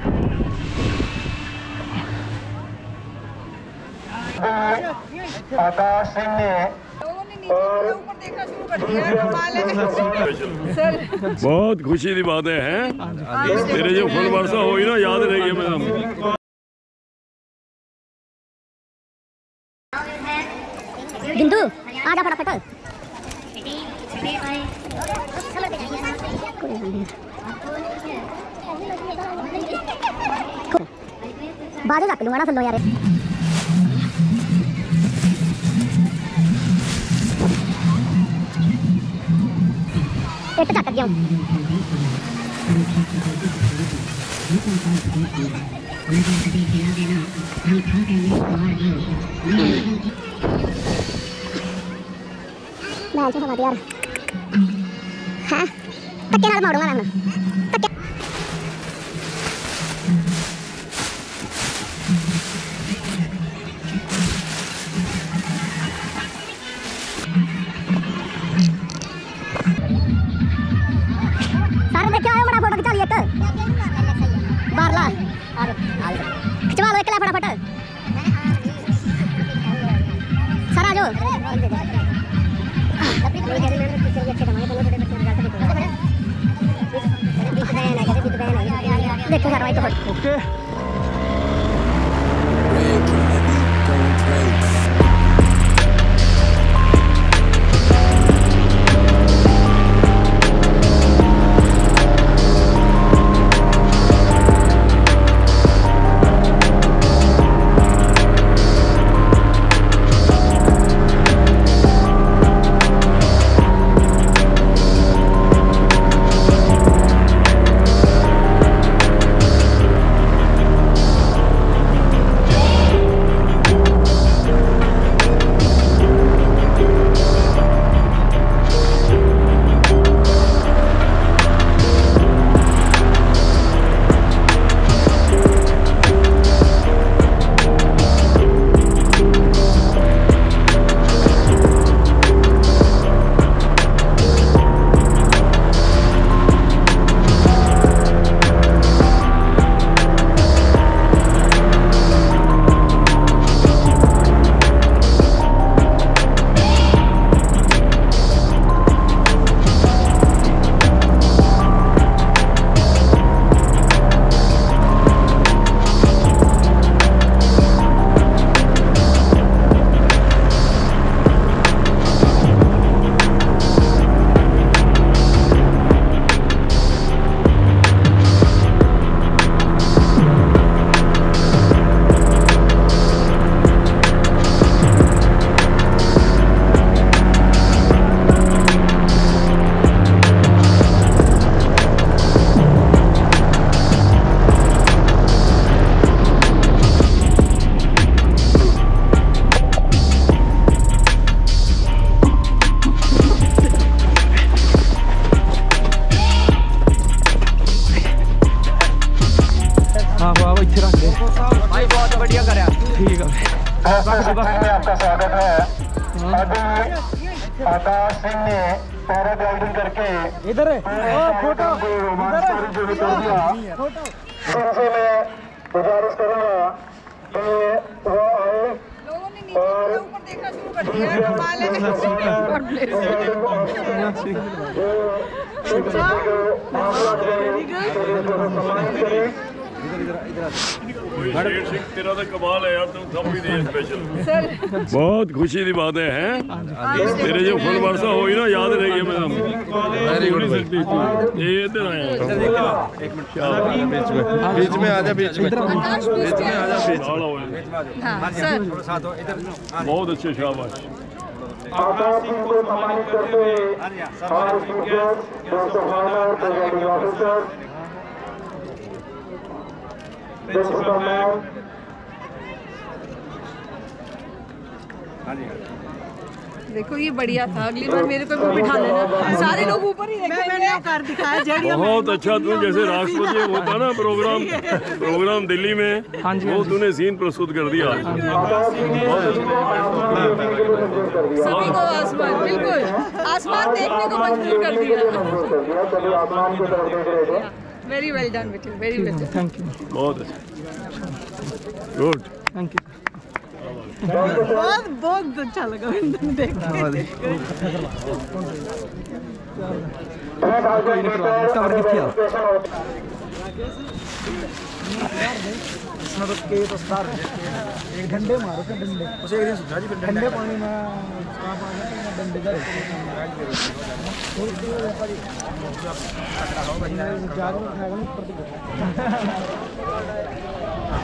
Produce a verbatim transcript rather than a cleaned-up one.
आकाश सिंह ने बहुत खुशी की बात है तेरे जो फुल वर्षा हुई ना याद रहेगी मैडम। बिंदु आजा फटाफट। बाजू रख लूंगा ना थल्लो यार। इट चक गया मैं हवा यार है धक्के नाल मारूंगा मैं धक्के। सारे देखिए आयो बड़ा फोटो खिंचा लिया एक बार ला खिंचवा लो एक ला फटाफट सारा जो देखो सारा तो ओके। आपका स्वागत है। आकाश सिंह ने पैराग्लाइडिंग करके इधर फोटो उनसे मैं गुजारिश करूँगा कि वो आए और तेरा तो कमाल है यार, तुम थम भी नहीं स्पेशल। बहुत खुशी की बात है तेरे जो फुल वर्षा हुई ना याद रहेगी मैडम। वेरी गुड भाई। ये इधर आया एक मिनट बीच में आजा बीच में बीच में आजा बीच बहुत अच्छे शाबाश। आकाश सिंह को सम्मानित करते हुए देखो ये बढ़िया था, अगली बार मेरे को भी बिठा लेना। सारे लोग ऊपर ही मैंने कर दिखाया जड़िया। बहुत अच्छा, तू जैसे राष्ट्रपति होता ना प्रोग्राम प्रोग्राम दिल्ली में, वो तूने सीन प्रस्तुत कर दिया। सभी को आसमान, बिल्कुल आसमान देखने को मजबूर कर दिया। वेरी वेल डन बेटे, very well done. Thank you, बहुत अच्छा, गुड, थैंक यू। बहुत बहुत अच्छा लगा देख के। कोई नहीं करवा देंगे, कवर कितनी है इसमें? तो के तो स्टार एक डंडे मारो के डंडे उसे एक दिन सुझा जी डंडे पानी में आप आ गए डंडे का और तो व्यापारी जाग में खाएगा ऊपर